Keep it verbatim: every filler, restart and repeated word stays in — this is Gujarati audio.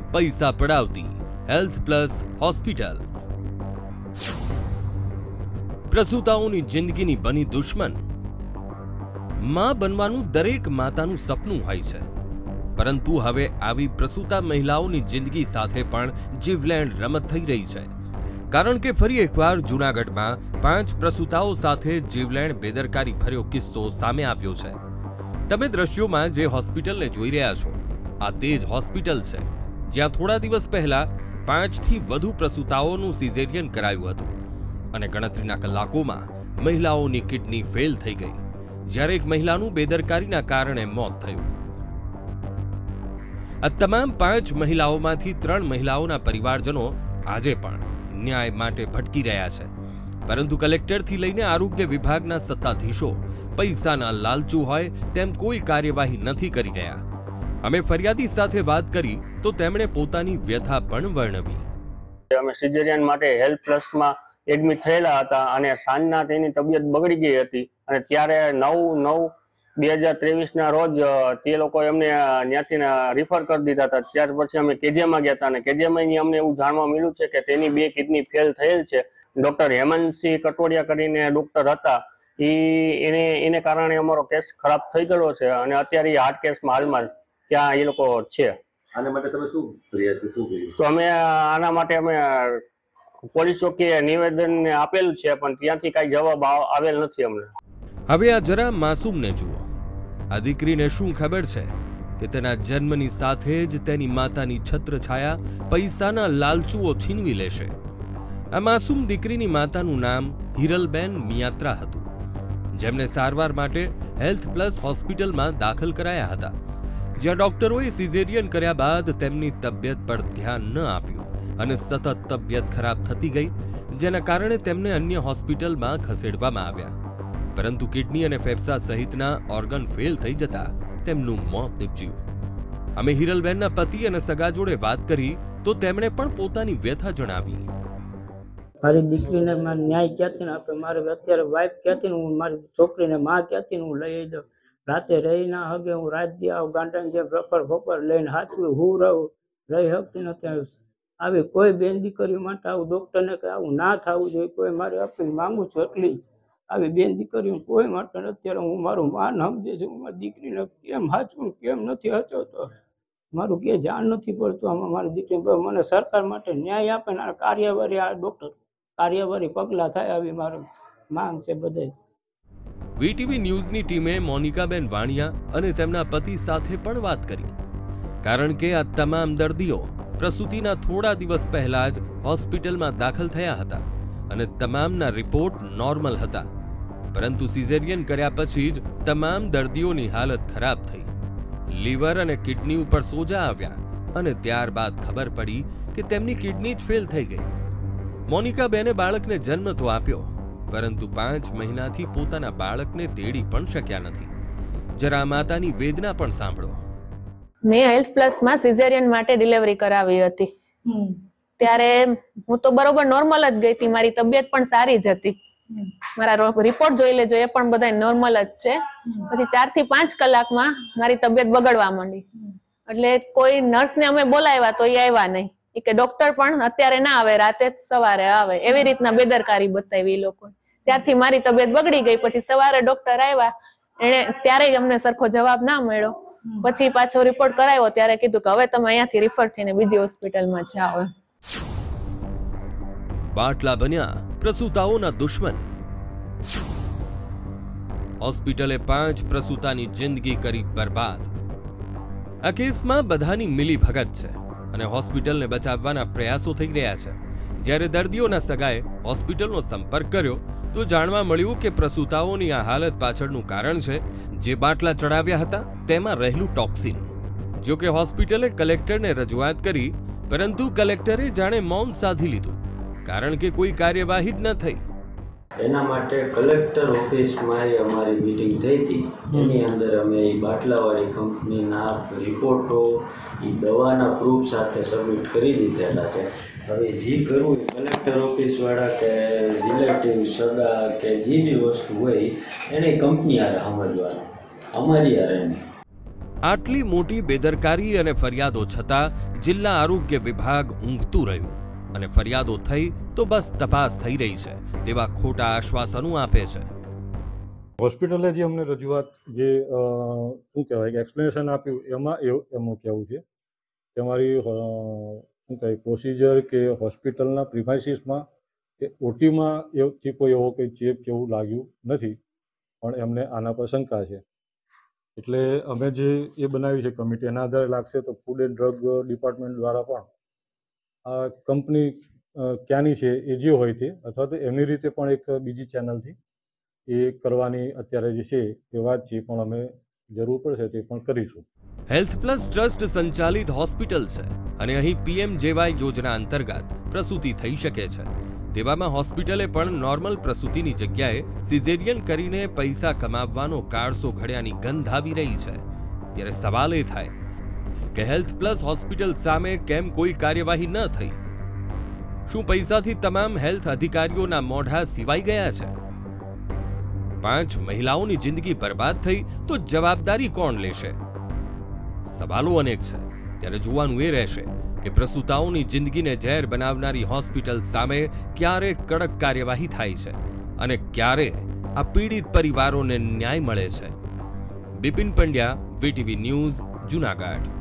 પૈસા પડાવતી હેલ્થ પ્લસ હોસ્પિટલ પ્રસૂતાઓની જિંદગીની બની દુશ્મન। માં બનવાનું દરેક માતાનું સપનું હોય છે, પરંતુ હવે આવી પ્રસૂતા મહિલાઓની જિંદગી સાથે પણ જીવલેણ રમત થઈ રહી છે, કારણ કે ફરી એકવાર જૂનાગઢમાં પાંચ પ્રસૂતાઓ સાથે જીવલેણ બેદરકારી ભર્યો કિસ્સો સામે આવ્યો છે। તમે દ્રશ્યોમાં જે હોસ્પિટલને જોઈ રહ્યા છો, આ તે જ હોસ્પિટલ છે જ્યાં થોડા દિવસ પહેલા પાંચથી વધુ પ્રસૂતાઓનું સિઝેરિયન કરાયું હતું અને ગણતરીના કલાકોમાં મહિલાઓની કિડની ફેલ થઈ ગઈ, જ્યારે એક મહિલાનું બેદરકારીના કારણે મોત થયું। આ તમામ પાંચ મહિલાઓમાંથી ત્રણ મહિલાઓના પરિવારજનો આજે પણ ન્યાય માટે ભટકી રહ્યા છે, પરંતુ કલેક્ટરથી લઈને આરોગ્ય વિભાગના સત્તાધીશો પૈસાના લાલચુ હોય તેમ કોઈ કાર્યવાહી નથી કરી રહ્યા। અમે ફરિયાદી સાથે વાત કરી તો તેમણે પોતાની વ્યથા પણ વર્ણવી। અમે સિઝેરિયન માટે હેલ્થ પ્લસમાં એડમિટ થયેલા હતા અને સાંજના તેની તબિયત બગડી ગઈ હતી અને ત્યારે નવ નવ બે હજાર ત્રેવીસ ના રોજ તે લોકો એમને ત્યાંથી રિફર કરી દીધા હતા। ત્યાર પછી અમે કેજીએમાં ગયા હતા અને કેજીએમાં અમને એવું જાણવા મળ્યું છે કે તેની બે કિડની ફેલ થયેલ છે। ડોક્ટર હેમંતસિંહ કટોડિયા કરીને ડોક્ટર હતા, એ એને એને કારણે અમારો કેસ ખરાબ થઈ ગયો છે અને અત્યારે હાર્ટ કેસમાં હાલમાં ત્યાં એ લોકો છે। આના માટે તમે શું ફરિયાદ શું કર્યું? તો અમે આના માટે અમે પોલીસ ચોકીએ નિવેદન આપેલું છે, પણ ત્યાંથી કઈ જવાબ આવેલ નથી અમને। હવે આ જરા માસૂમને જુઓ। આ દીકરીને શું ખબર છે કે તેના જન્મની સાથે જ તેની માતાની છત્રછાયા પૈસાના લાલચુઓ છીનવી લેશે। આ માસૂમ દીકરીની માતાનું નામ હિરલબેન મિયાત્રા હતું, જેમને સારવાર માટે હેલ્થ પ્લસ હોસ્પિટલમાં દાખલ કરાયા હતા, જ્યાં ડોક્ટરોએ સિઝેરિયન કર્યા બાદ તેમની તબિયત પર ધ્યાન ન આપ્યું અને સતત તબિયત ખરાબ થતી ગઈ, જેના કારણે તેમને અન્ય હોસ્પિટલમાં ખસેડવામાં આવ્યા, પરંતુ કિડની અને ફેફસા સહિતના ઓર્ગન ફેલ થઈ જતા તેમનું મોત નીપજ્યું। અમે હિરલબેનના પતિ અને સગા જોડે વાત કરી તો તેમણે પણ પોતાની વ્યથા જણાવી। મારી દીકરીને મારે ન્યાય ક્યાંથી ને આપે, મારે અત્યારે વાઇફ ક્યાંથી હું મારી છોકરીને માં ક્યાંથી હું લઈ દઉં? રાતે રહી ના હગે, હું રાત દી આવું ગાંડાને જે બપોર બપોર લઈને હાથવી હું રહું, રહી શકતી નથી। આવી કોઈ બેન દીકરીઓ માટે આવું ડોક્ટરને કે આવું ના થવું જોઈએ, કોઈ મારી અપીલ માંગુ છું એટલી। આવી બેન દીકરીઓ કોઈ માટે અત્યારે હું મારું માન સમજે છું, મારી દીકરીને કેમ હાચવું કેમ નથી હાચવતો, મારું કે જાણ નથી પડતું આમાં। મારી દીકરી મને સરકાર માટે ન્યાય આપે ને કાર્યવાહી આ ડોક્ટર કાર્યવાહી પગલાં થાય આવી મારી માંગ છે બધે। વીટીવી ન્યૂઝની ટીમે મોનિકાબેન વાણિયા અને તેમના પતિ સાથે પણ વાત કરી, કારણ કે આ તમામ દર્દીઓ પ્રસૂતિના થોડા દિવસ પહેલા જ હોસ્પિટલમાં દાખલ થયા હતા અને તમામના રિપોર્ટ નોર્મલ હતા, પરંતુ સિઝેરિયન કર્યા પછી જ તમામ દર્દીઓની હાલત ખરાબ થઈ। લીવર અને કિડની ઉપર સોજા આવ્યા અને ત્યારબાદ ખબર પડી કે તેમની કિડની જ ફેલ થઈ ગઈ। મોનિકાબેને બાળકને જન્મ તો આપ્યો, પરંતુ પાંચ મહિનાથી પોતાના બાળકને તેડી પણ શક્યા નથી। જરા માતાની વેદના પણ સાંભળો। મેં હેલ્થ પ્લસ માં સિઝેરિયન માટે ડિલિવરી કરાવી હતી, ત્યારે હું તો બરોબર નોર્મલ જ ગઈ હતી, મારી તબિયત પણ સારી જ હતી, મારા રિપોર્ટ જોઈ લેજો એ પણ બધા નોર્મલ જ છે। પછી ચાર થી પાંચ કલાકમાં મારી તબિયત બગડવા માંડી, એટલે કોઈ નર્સને અમે બોલાવ્યા તો એ આવ્યા નહીં, એ કે ડોક્ટર પણ અત્યારે ના આવે, રાતે સવારે આવે, એવી રીતના બેદરકારી બતાવી એ લોકો। ત્યારથી મારી તબિયત બગડી ગઈ। પછી સવારે ડોક્ટર આવ્યા, એને ત્યારે અમને સરખો જવાબ ના મળ્યો, પછી પાછો રિપોર્ટ કરાવ્યો ત્યારે કીધું કે હવે તમે અહીંયાથી રિફર થઈને બીજી હોસ્પિટલમાં જાઓ। બાટલા બન્યા પ્રસૂતાઓના દુશ્મન। હોસ્પિટલે પાંચ પ્રસૂતાની જિંદગી કરી બરબાદ। આ કેસમાં બધાની મિલી ભગત છે અને હોસ્પિટલને બચાવવાના પ્રયાસો થઈ રહ્યા છે। જ્યારે દર્દીઓના સગાએ હોસ્પિટલનો સંપર્ક કર્યો તો જાણવા મળ્યું કે પ્રસૂતાઓની આ હાલત પાછળનું કારણ છે જે બાટલા ચડાવ્યા હતા તેમાં રહેલું ટોક્સિન। જો કે હોસ્પિટલે કલેક્ટરને રજૂઆત કરી, પરંતુ કલેક્ટરે જાણે મૌન સાધી લીધું, કારણ કે કોઈ કાર્યવાહી જ ન થઈ। એના માટે કલેક્ટર ઓફિસમાં અમારી મીટિંગ થઈ હતી, એની અંદર અમે એ બાટલાવાળી કંપનીના રિપોર્ટો એ દવાના પ્રૂફ સાથે સબમિટ કરી દીધેલા છે। હવે જે કરવું એ કલેક્ટર ઓફિસવાળા કે રિલેટિવ સગા કે જે બી વસ્તુ હોય એને કંપની આરે સમજવાનું, અમારી આરે નહીં। આટલી મોટી બેદરકારી અને ફરિયાદો છતાં જિલ્લા આરોગ્ય વિભાગ ઊંઘતું રહ્યું અને ફરિયાદો થઈ તો બસ તપાસ થઈ રહી છે તેવા ખોટા આશ્વાસનો આપે છે. હોસ્પિટલે જે અમને રજૂઆત જે શું કહેવાય કે એક્સપ્લેનેશન આપ્યું એમાં એવું એમનું કહેવું છે કે અમારી શું કહેવાય પ્રોસિજર કે હોસ્પિટલના પ્રિમાઇસીસમાં કે ઓટીમાં એથી કોઈ એવો કંઈ ચેપ કેવું લાગ્યું નથી, પણ એમને આના પર શંકા છે. એટલે અમે જે એ બનાવી છે કમિટી એના આધારે લાગશે તો ફૂડ એન્ડ ડ્રગ ડિપાર્ટમેન્ટ દ્વારા પણ આ કંપની ક્યાંની છે એ જે હોય તે અથવા તો એમની રીતે પણ એક બીજી ચેનલથી એ કરવાની અત્યારે જે છે એ વાત છે, પણ અમે જરૂર પડશે તે પણ કરીશું. હેલ્થ પ્લસ ટ્રસ્ટ સંચાલિત હોસ્પિટલ છે અને અહીં પીએમ જેવાય યોજના અંતર્ગત પ્રસૂતિ થઈ શકે છે. તેવામાં હોસ્પિટલે પણ નોર્મલ પ્રસૂતિની જગ્યાએ સિઝેરિયન કરીને પૈસા કમાવવાનો કાળસો ઘડ્યાની ગંધ આવી રહી છે. ત્યારે સવાલ એ થાય કે હેલ્થ પ્લસ હોસ્પિટલ સામે કેમ કોઈ કાર્યવાહી ન થઈ? શું પૈસાથી તમામ હેલ્થ અધિકારીઓના મોઢા સિવાઈ ગયા છે? પાંચ મહિલાઓની જિંદગી બરબાદ થઈ તો જવાબદારી કોણ લેશે? સવાલો અનેક છે. ત્યારે જોવાનું એ રહેશે કે પ્રસૂતાઓની જિંદગીને ઝેર બનાવનારી હોસ્પિટલ સામે ક્યારે કડક કાર્યવાહી થાય છે અને ક્યારે આ પીડિત પરિવારોને ન્યાય મળે છે. Bipin Pandya, VTV news, Junagadh.